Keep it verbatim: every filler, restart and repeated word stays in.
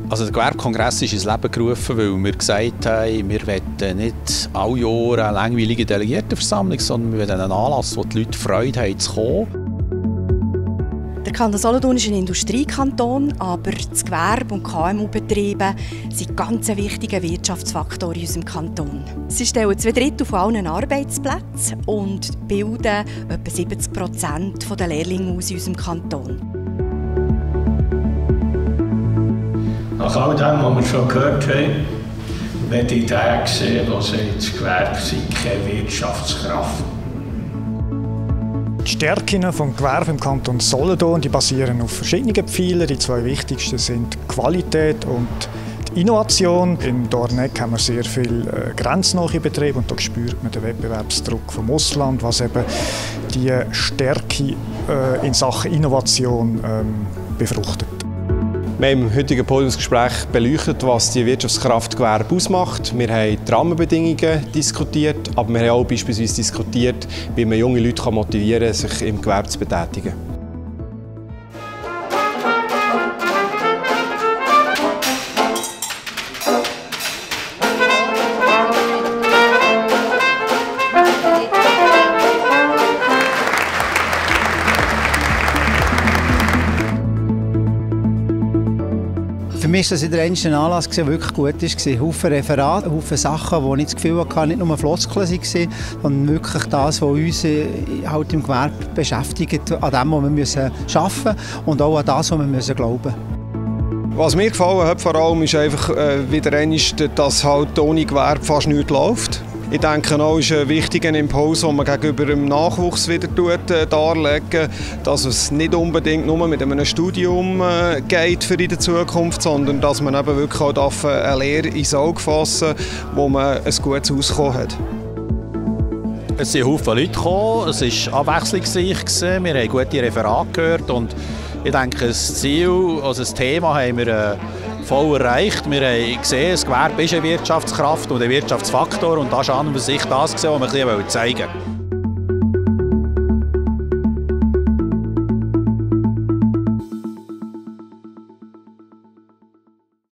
Also der Gewerbekongress ist ins Leben gerufen, weil wir gesagt haben, wir wollen nicht alle Jahre eine langweilige Delegiertenversammlung, sondern wir wollen einen Anlass, wo die Leute Freude haben zu kommen. Der Kanton Solothurn ist ein Industriekanton, aber das Gewerbe und K M U-Betriebe sind ganz ein wichtiger Wirtschaftsfaktor in unserem Kanton. Sie stellen zwei Drittel von allen Arbeitsplätzen und bilden etwa siebzig Prozent der Lehrlinge aus in unserem Kanton. Nach all dem, was wir schon gehört haben, möchte ich den sehen, der sagt, das Gewerbe sei keine Wirtschaftskraft. Die Stärken des Gewerbes im Kanton Solothurn die basieren auf verschiedenen Pfeilern. Die zwei wichtigsten sind die Qualität und die Innovation. In Dorneck haben wir sehr viele grenznahe Betriebe und da spürt man den Wettbewerbsdruck vom Ausland, was eben die Stärke äh, in Sachen Innovation ähm, befruchtet. Wir haben im heutigen Podiumsgespräch beleuchtet, was die Wirtschaftskraft Gewerbe ausmacht. Wir haben die Rahmenbedingungen diskutiert, aber wir haben auch beispielsweise diskutiert, wie man junge Leute motivieren kann, sich im Gewerbe zu betätigen. Für mich war das der einzige Anlass, der wirklich gut war. Haufen Referate, Haufen Sachen, wo ich das Gefühl hatte, nicht nur Floskeln waren, sondern wirklich das, was uns halt im Gewerbe beschäftigt, an dem, was wir müssen arbeiten müssen und auch an das, was wir müssen glauben müssen. Was mir gefallen hat, vor allem, ist einfach äh, wieder einmal, dass halt ohne Gewerbe fast nichts läuft. Ich denke auch, ist ein wichtiger Impuls, den man gegenüber dem Nachwuchs wieder tut, äh, darlegen, dass es nicht unbedingt nur mit einem Studium äh, geht für in der Zukunft, sondern dass man eben wirklich auch darf, äh, eine Lehre ins Auge fassen darf, wo man ein gutes Auskommen hat. Es sind viele Leute gekommen, es war abwechslungsreich, wir haben gute Referate gehört und ich denke, das Ziel, also das Thema haben wir äh, voll erreicht. Wir haben gesehen, das Gewerbe ist eine Wirtschaftskraft und ein Wirtschaftsfaktor und das ist an und für sich das, was wir ein bisschen zeigen wollten.